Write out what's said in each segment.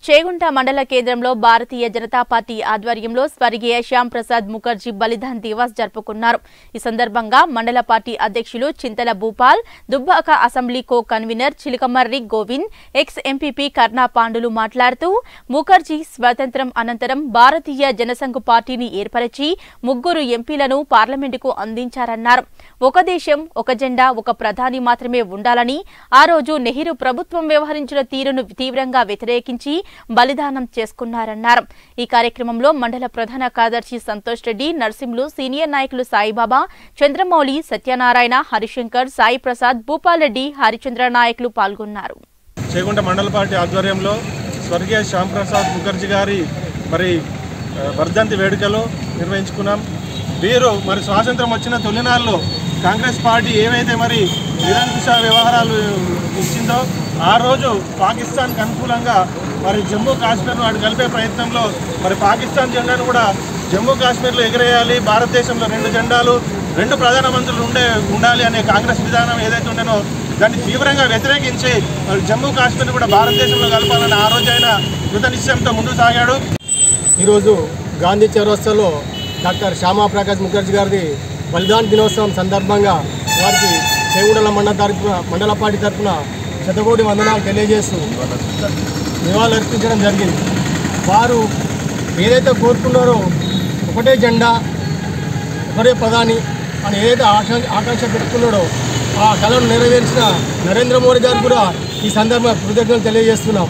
చేగుంట మండల కేంద్రంలో భారతీయ జనతా పార్టీ ఆధ్వర్యంలో స్వర్గీయ శ్యామ్ ప్రసాద్ ముఖర్జీ బలిదాన్ దివస్ జరుపుకున్నారు। ఈ సందర్భంగా మండల పార్టీ అధ్యక్షులు Chintala Bhupal, Dubbaka assembly co convener Chilakamarri Govind, ex MPP కర్ణా పాండులు మాట్లాడుతూ ముఖర్జీ స్వాతంత్ర్యం అనంతరం భారతీయ జనసంఘ్ పార్టీని ఏర్పరిచి 3 ఎంపీలను పార్లమెంటుకు అందించారన్నారు। ఒక దేశం ఒక జెండా ఒక ప్రధాని మాత్రమే ఉండాలని ఆ రోజు నెహ్రూ ప్రభుత్వం వ్యవహరించిన తీరును తీవ్రంగా వ్యతిరేకించి బలిదానం చేసుకున్నారన్నారు। ఈ కార్యక్రమంలో మండల ప్రధాన కార్యదర్శి సంతోష్ రెడ్డి, నర్సింహులు, సీనియర్ నాయకులు సాయిబాబా, చంద్రమౌళి, సత్యనారాయణ, హరిశంకర్, సాయి ప్రసాద్, భూపాల్ రెడ్డి, హరిచంద్ర నాయకులు పాల్గొన్నారు। చేగుంట మండల పార్టీ ఆధ్వర్యంలో స్వర్గీయ శ్యామ్ ప్రసాద్ ముఖర్జీ గారి వర్ధంతి వేడుకలు నిర్వహించుకున్నాం। వీరు స్వాతంత్రం వచ్చిన తొలినాల్లో కాంగ్రెస్ పార్టీ ఏవైతే నిరంకుశ వ్యవహారాలు ఇచ్చిందో ఆ రోజు పాకిస్తాన్కి అనుకూలంగా జమ్మూ కాశ్మీర్ను అటు కలిపే ప్రయత్నంలో పాకిస్తాన్ జెండాను కూడా జమ్మూ కాశ్మీర్లో ఎగిరేయాలి, భారతదేశంలో 2 జెండాలు 2 ప్రధానమంత్రులు ఉండాలి అనే కాంగ్రెస్ విధానం ఏదైతే ఉండేనో దాన్ని తీవ్రంగా వ్యతిరేకించి జమ్మూ కాశ్మీర్ను కూడా భారతదేశంలో కలపాలని ఆ రోజు ఆయన కృత నిశ్చయంతో ముందుకు సాగాడు। ఈరోజు గాంధీ చౌరస్తాలో డాక్టర్ శ్యామా ప్రసాద్ ముఖర్జీ గారి బలిదాన దినోత్సవం సందర్భంగా వారికి చేగుంట మండల పార్టీ తరఫున శతకోటి వందనాలు తెలియజేస్తూ నివాళులర్పించడం జరిగింది। వారు ఏదైతే కోరుకున్నారో ఒకటే జెండా ఒకటే ప్రధాని అని ఏదైతే ఆకాంక్ష పెట్టుకున్నాడో ఆ కళను నెరవేర్చిన నరేంద్ర మోడీ గారు కూడా ఈ సందర్భంగా కృతజ్ఞతలు తెలియజేస్తున్నాం।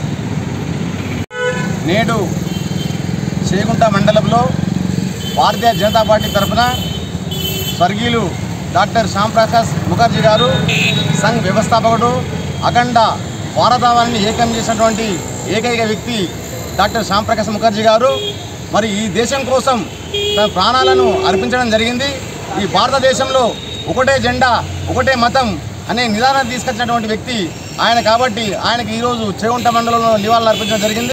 నేడు చేగుంట మండలంలో భారతీయ జనతా పార్టీ తరఫున స్వర్గీయులు డాక్టర్ శ్యామ్ ప్రసాద్ ముఖర్జీ గారు సంఘ్ వ్యవస్థాపకుడు, అఖండ భారతావనిని ఏకం చేసినటువంటి ఏకైక వ్యక్తి డాక్టర్ శ్యామ్ ప్రసాద్ ముఖర్జీ గారు ఈ దేశం కోసం తన ప్రాణాలను అర్పించడం జరిగింది। ఈ భారతదేశంలో ఒకటే జెండా ఒకటే మతం అనే నిదానాన్ని తీసుకొచ్చినటువంటి వ్యక్తి ఆయన కాబట్టి ఆయనకి ఈరోజు చేగుంట మండలంలో నివాళులు అర్పించడం జరిగింది।